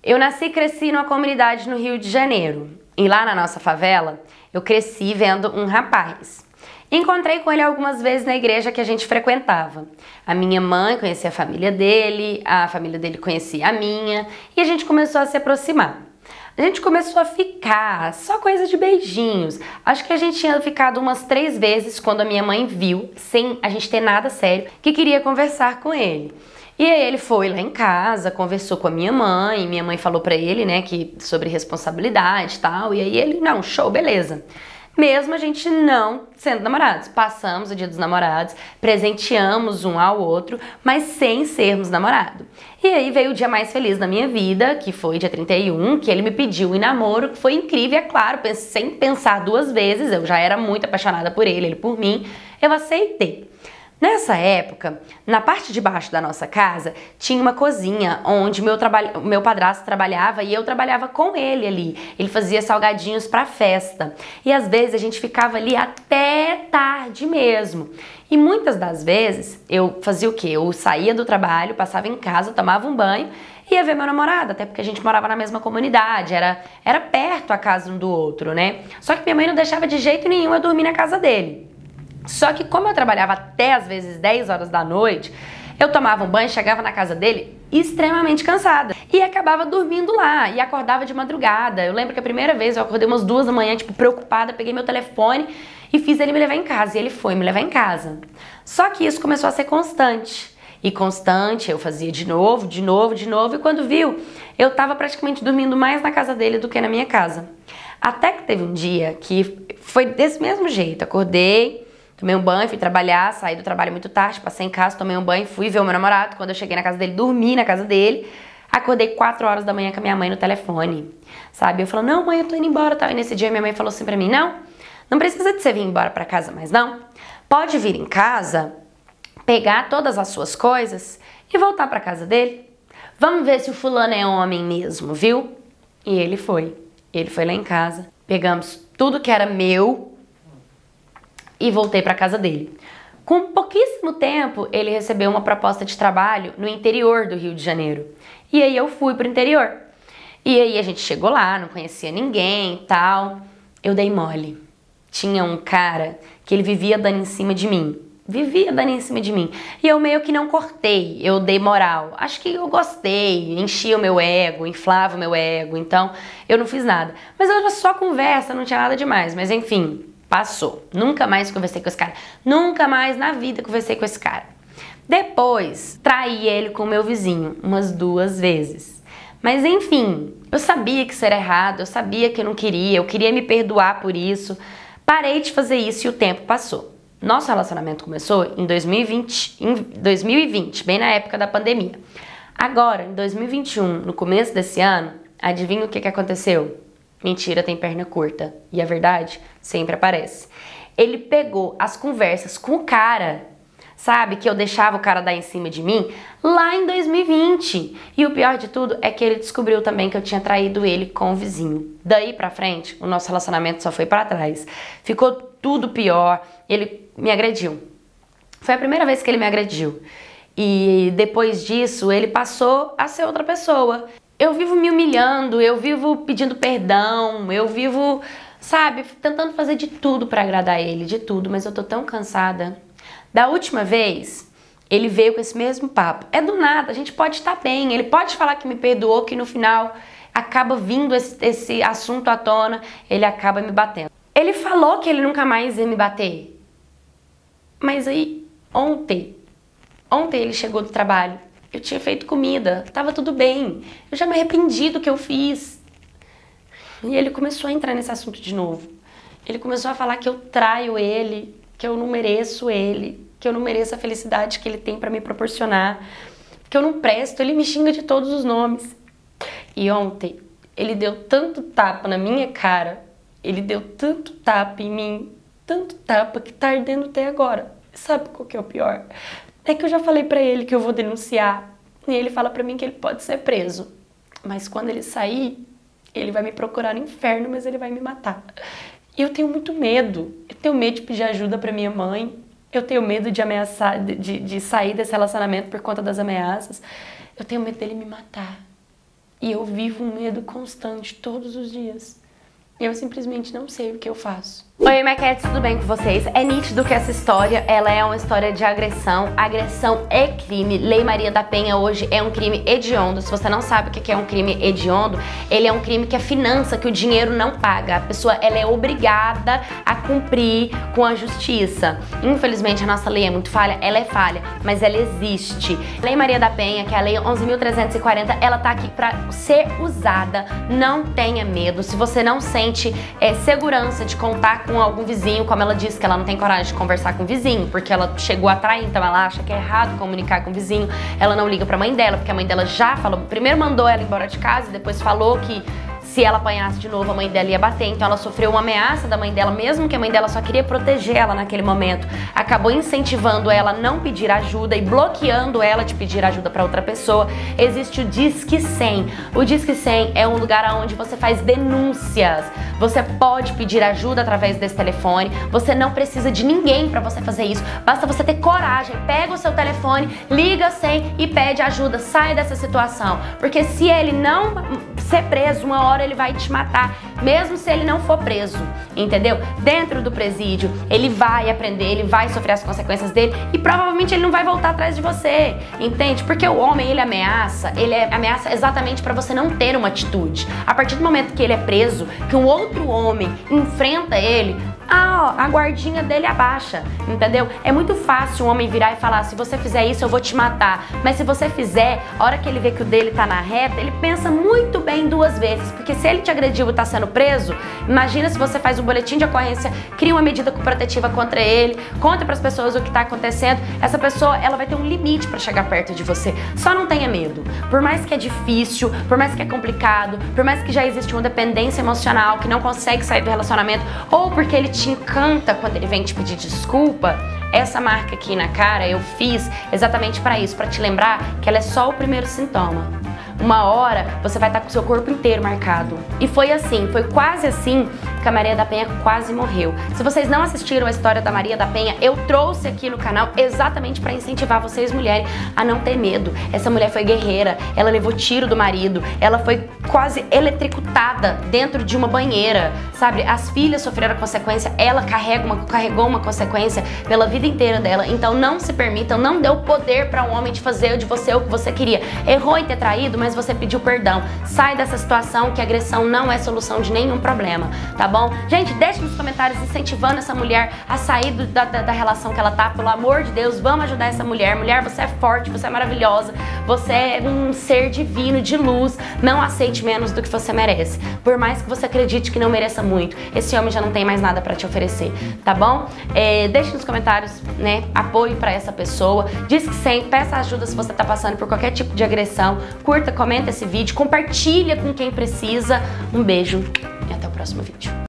Eu nasci e cresci numa comunidade no Rio de Janeiro. E lá na nossa favela, eu cresci vendo um rapaz. Encontrei com ele algumas vezes na igreja que a gente frequentava. A minha mãe conhecia a família dele conhecia a minha, e a gente começou a se aproximar. A gente começou a ficar, só coisa de beijinhos. Acho que a gente tinha ficado umas 3 vezes quando a minha mãe viu, sem a gente ter nada sério, que queria conversar com ele. E aí ele foi lá em casa, conversou com a minha mãe falou pra ele, né, que sobre responsabilidade e tal, e aí ele, não, show, beleza. Mesmo a gente não sendo namorados, passamos o dia dos namorados, presenteamos um ao outro, mas sem sermos namorados. E aí veio o dia mais feliz da minha vida, que foi dia 31, que ele me pediu em namoro, que foi incrível, é claro, sem pensar 2 vezes, eu já era muito apaixonada por ele por mim, eu aceitei. Nessa época, na parte de baixo da nossa casa, tinha uma cozinha onde meu padrasto trabalhava e eu trabalhava com ele ali. Ele fazia salgadinhos para festa. E às vezes a gente ficava ali até tarde mesmo. E muitas das vezes eu fazia o quê? Eu saía do trabalho, passava em casa, tomava um banho e ia ver meu namorado, até porque a gente morava na mesma comunidade, era perto a casa um do outro, né? Só que minha mãe não deixava de jeito nenhum eu dormir na casa dele. Só que como eu trabalhava até às vezes 10 horas da noite, eu tomava um banho, chegava na casa dele extremamente cansada e acabava dormindo lá e acordava de madrugada. Eu lembro que a primeira vez eu acordei umas 2 da manhã, tipo, preocupada, peguei meu telefone e fiz ele me levar em casa, e ele foi me levar em casa. Só que isso começou a ser constante. E constante, eu fazia de novo, e quando viu, eu tava praticamente dormindo mais na casa dele do que na minha casa. Até que teve um dia que foi desse mesmo jeito, acordei, tomei um banho, fui trabalhar, saí do trabalho muito tarde, passei em casa, tomei um banho, fui ver o meu namorado. Quando eu cheguei na casa dele, dormi na casa dele. Acordei 4 horas da manhã com a minha mãe no telefone, sabe? Eu falei, não, mãe, eu tô indo embora, tá? E nesse dia minha mãe falou assim pra mim, não precisa de você vir embora pra casa mais não. Pode vir em casa, pegar todas as suas coisas e voltar pra casa dele. Vamos ver se o fulano é homem mesmo, viu? E ele foi. Ele foi lá em casa, pegamos tudo que era meu e voltei para casa dele. Com pouquíssimo tempo, ele recebeu uma proposta de trabalho no interior do Rio de Janeiro. E aí eu fui pro interior. E aí a gente chegou lá, não conhecia ninguém e tal. Eu dei mole. Tinha um cara que ele vivia dando em cima de mim. E eu meio que não cortei, eu dei moral. Acho que eu gostei, enchia o meu ego, inflava o meu ego, então eu não fiz nada. Mas era só conversa, não tinha nada demais, mas enfim, passou. Nunca mais conversei com esse cara. Nunca mais na vida conversei com esse cara. Depois, traí ele com o meu vizinho umas 2 vezes. Mas enfim, eu sabia que isso era errado, eu sabia que eu não queria, eu queria me perdoar por isso. Parei de fazer isso e o tempo passou. Nosso relacionamento começou em 2020, bem na época da pandemia. Agora, em 2021, no começo desse ano, adivinha o que aconteceu? Mentira tem perna curta. E a verdade sempre aparece. Ele pegou as conversas com o cara, sabe? Que eu deixava o cara dar em cima de mim lá em 2020. E o pior de tudo é que ele descobriu também que eu tinha traído ele com o vizinho. Daí pra frente, o nosso relacionamento só foi pra trás. Ficou tudo pior. Ele me agrediu. Foi a primeira vez que ele me agrediu. E depois disso, ele passou a ser outra pessoa. Eu vivo me humilhando, eu vivo pedindo perdão, eu vivo, sabe, tentando fazer de tudo pra agradar ele, de tudo, mas eu tô tão cansada. Da última vez, ele veio com esse mesmo papo. É do nada, a gente pode estar bem, ele pode falar que me perdoou, que no final acaba vindo esse assunto à tona, ele acaba me batendo. Ele falou que ele nunca mais ia me bater. Mas aí, ontem ele chegou do trabalho. Eu tinha feito comida, tava tudo bem. Eu já me arrependi do que eu fiz. E ele começou a entrar nesse assunto de novo. Ele começou a falar que eu traio ele, que eu não mereço ele, que eu não mereço a felicidade que ele tem pra me proporcionar, que eu não presto. Ele me xinga de todos os nomes. E ontem, ele deu tanto tapa na minha cara, ele deu tanto tapa em mim, tanto tapa que tá ardendo até agora. Sabe qual que é o pior? É que eu já falei pra ele que eu vou denunciar. E ele fala pra mim que ele pode ser preso. Mas quando ele sair, ele vai me procurar no inferno, mas ele vai me matar. E eu tenho muito medo. Eu tenho medo de pedir ajuda pra minha mãe. Eu tenho medo de ameaçar, de sair desse relacionamento por conta das ameaças. Eu tenho medo dele me matar. E eu vivo um medo constante todos os dias. Eu simplesmente não sei o que eu faço. Oi, Maquettes, tudo bem com vocês? É nítido que essa história, ela é uma história de agressão. Agressão é crime. Lei Maria da Penha hoje é um crime hediondo. Se você não sabe o que é um crime hediondo, ele é um crime que é finança, que o dinheiro não paga. A pessoa, ela é obrigada a cumprir com a justiça. Infelizmente, a nossa lei é muito falha. Ela é falha, mas ela existe. Lei Maria da Penha, que é a Lei 11.340, ela tá aqui pra ser usada. Não tenha medo. Se você não sente segurança de contar com algum vizinho, como ela disse que ela não tem coragem de conversar com o vizinho, porque ela chegou a trair, então ela acha que é errado comunicar com o vizinho, ela não liga pra mãe dela, porque a mãe dela já falou, primeiro mandou ela embora de casa e depois falou que se ela apanhasse de novo, a mãe dela ia bater. Então ela sofreu uma ameaça da mãe dela, mesmo que a mãe dela só queria proteger ela naquele momento. Acabou incentivando ela a não pedir ajuda e bloqueando ela de pedir ajuda para outra pessoa. Existe o Disque 100. O Disque 100 é um lugar onde você faz denúncias. Você pode pedir ajuda através desse telefone. Você não precisa de ninguém para você fazer isso. Basta você ter coragem. Pega o seu telefone, liga 100 e pede ajuda. Sai dessa situação. Porque se ele não ser preso, uma hora ele vai te matar, mesmo se ele não for preso, entendeu? Dentro do presídio, ele vai aprender, ele vai sofrer as consequências dele e provavelmente ele não vai voltar atrás de você, entende? Porque o homem, ele ameaça exatamente para você não ter uma atitude. A partir do momento que ele é preso, que um outro homem enfrenta ele, a guardinha dele abaixa, entendeu? É muito fácil um homem virar e falar, se você fizer isso eu vou te matar, mas se você fizer, a hora que ele vê que o dele tá na reta, ele pensa muito bem duas vezes, porque se ele te agrediu e tá sendo preso, imagina se você faz um boletim de ocorrência, cria uma medida protetiva contra ele, conta pras pessoas o que tá acontecendo, essa pessoa, ela vai ter um limite pra chegar perto de você. Só não tenha medo. Por mais que é difícil, por mais que é complicado, por mais que já existe uma dependência emocional, que não consegue sair do relacionamento, ou porque ele te encanta quando ele vem te pedir desculpa, essa marca aqui na cara eu fiz exatamente para isso, para te lembrar que ela é só o primeiro sintoma. Uma hora você vai estar com o seu corpo inteiro marcado. E foi assim, foi quase assim que a Maria da Penha quase morreu. Se vocês não assistiram a história da Maria da Penha, eu trouxe aqui no canal exatamente para incentivar vocês mulheres a não ter medo. Essa mulher foi guerreira, ela levou tiro do marido, ela foi quase eletrocutada dentro de uma banheira, sabe? As filhas sofreram consequência, ela carregou uma consequência pela vida inteira dela. Então não se permitam, não dê o poder para um homem de fazer de você o que você queria. Errou em ter traído, mas você pediu perdão. Sai dessa situação, que agressão não é solução de nenhum problema, tá bom? Gente, deixe nos comentários incentivando essa mulher a sair da relação que ela tá, pelo amor de Deus, vamos ajudar essa mulher. Mulher, você é forte, você é maravilhosa, você é um ser divino, de luz, não aceite menos do que você merece. Por mais que você acredite que não mereça muito, esse homem já não tem mais nada pra te oferecer, tá bom? Deixe nos comentários, né, apoio pra essa pessoa, diz que sim, peça ajuda se você tá passando por qualquer tipo de agressão, curta, comenta esse vídeo, compartilha com quem precisa. Um beijo e até o próximo vídeo.